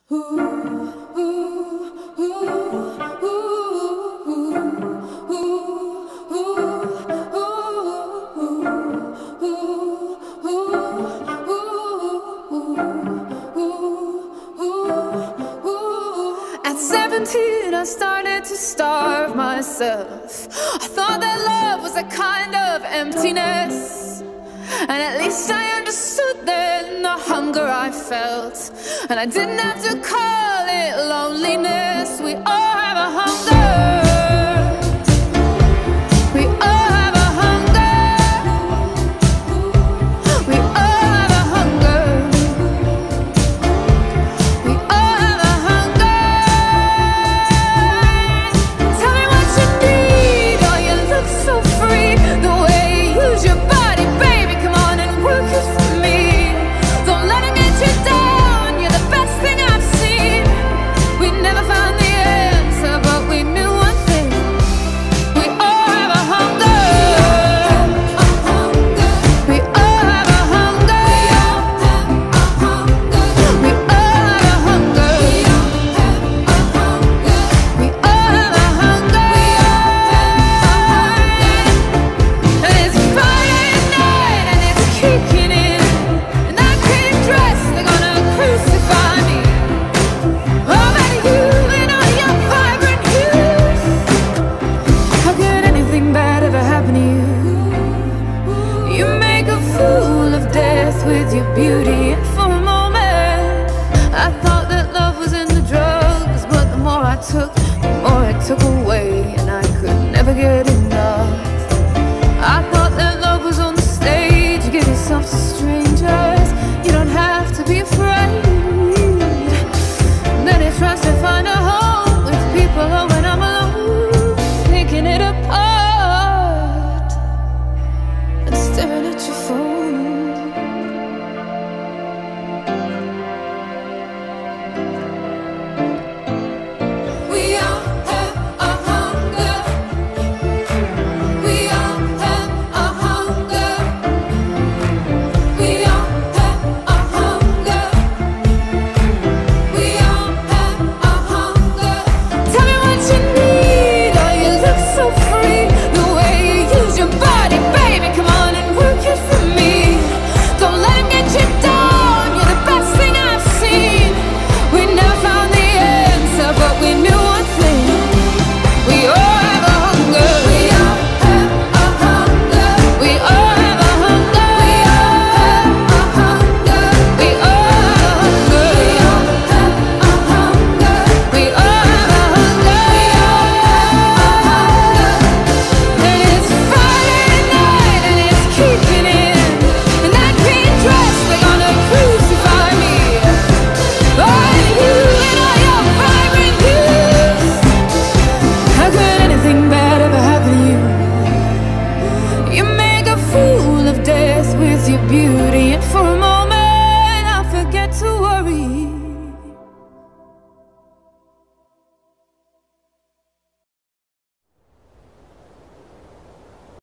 At 17, I started to starve myself. I thought that love was a kind of emptiness, and at least I understood then the hunger I felt. And I didn't have to call it loneliness. We all have a hunger.